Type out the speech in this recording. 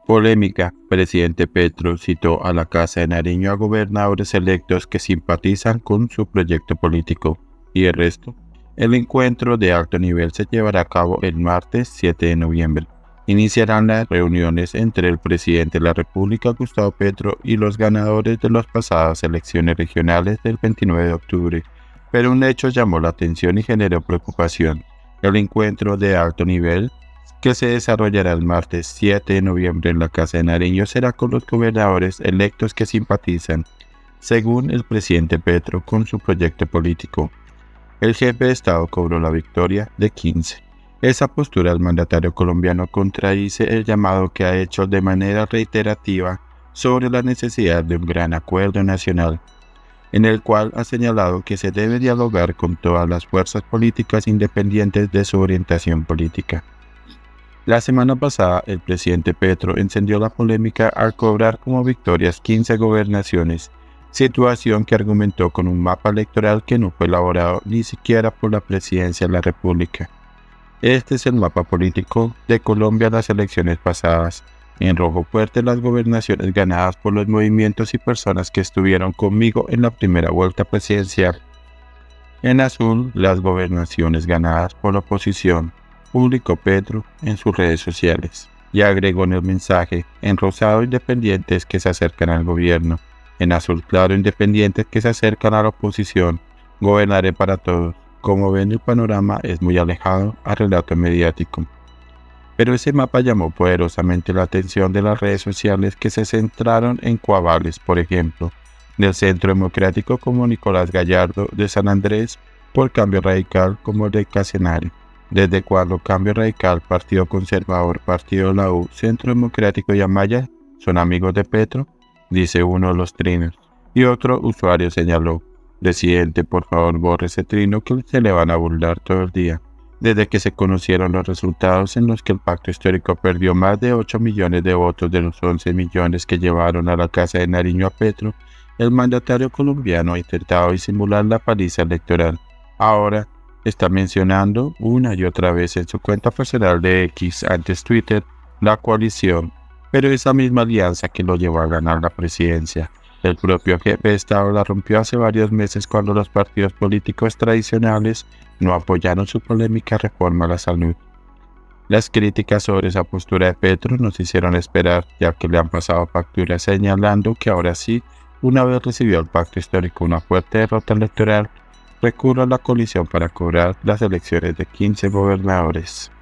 Polémica. Presidente Petro citó a la Casa de Nariño a gobernadores electos que simpatizan con su proyecto político. ¿Y el resto? El encuentro de alto nivel se llevará a cabo el martes 7 de noviembre. Iniciarán las reuniones entre el presidente de la República, Gustavo Petro, y los ganadores de las pasadas elecciones regionales del 29 de octubre. Pero un hecho llamó la atención y generó preocupación. El encuentro de alto nivel, que se desarrollará el martes 7 de noviembre en la Casa de Nariño, será con los gobernadores electos que simpatizan, según el presidente Petro, con su proyecto político. El jefe de Estado cobró la victoria de 15. Esa postura del mandatario colombiano contradice el llamado que ha hecho de manera reiterativa sobre la necesidad de un gran acuerdo nacional, en el cual ha señalado que se debe dialogar con todas las fuerzas políticas independientes de su orientación política. La semana pasada, el presidente Petro encendió la polémica al cobrar como victorias 15 gobernaciones, situación que argumentó con un mapa electoral que no fue elaborado ni siquiera por la Presidencia de la República. Este es el mapa político de Colombia en las elecciones pasadas. En rojo fuerte las gobernaciones ganadas por los movimientos y personas que estuvieron conmigo en la primera vuelta presidencial. En azul las gobernaciones ganadas por la oposición, publicó Petro en sus redes sociales, y agregó en el mensaje: en rosado independientes que se acercan al gobierno, en azul claro independientes que se acercan a la oposición, gobernaré para todos. Como ven, el panorama es muy alejado al relato mediático. Pero ese mapa llamó poderosamente la atención de las redes sociales, que se centraron en coavales, por ejemplo, del Centro Democrático como Nicolás Gallardo, de San Andrés, por Cambio Radical como el de Casanare. Desde cuando Cambio Radical, Partido Conservador, Partido de la U, Centro Democrático y Amaya son amigos de Petro, dice uno de los trinos. Y otro usuario señaló: presidente, por favor borre ese trino que se le van a burlar todo el día. Desde que se conocieron los resultados en los que el pacto histórico perdió más de 8 millones de votos de los 11 millones que llevaron a la Casa de Nariño a Petro, el mandatario colombiano ha intentado disimular la paliza electoral. Ahora está mencionando una y otra vez en su cuenta personal de X, antes Twitter, la coalición, pero esa misma alianza que lo llevó a ganar la presidencia. El propio jefe de Estado la rompió hace varios meses cuando los partidos políticos tradicionales no apoyaron su polémica reforma a la salud. Las críticas sobre esa postura de Petro nos hicieron esperar, ya que le han pasado facturas señalando que ahora sí, una vez recibió el pacto histórico una fuerte derrota electoral, recurre a la coalición para cobrar las elecciones de 15 gobernadores.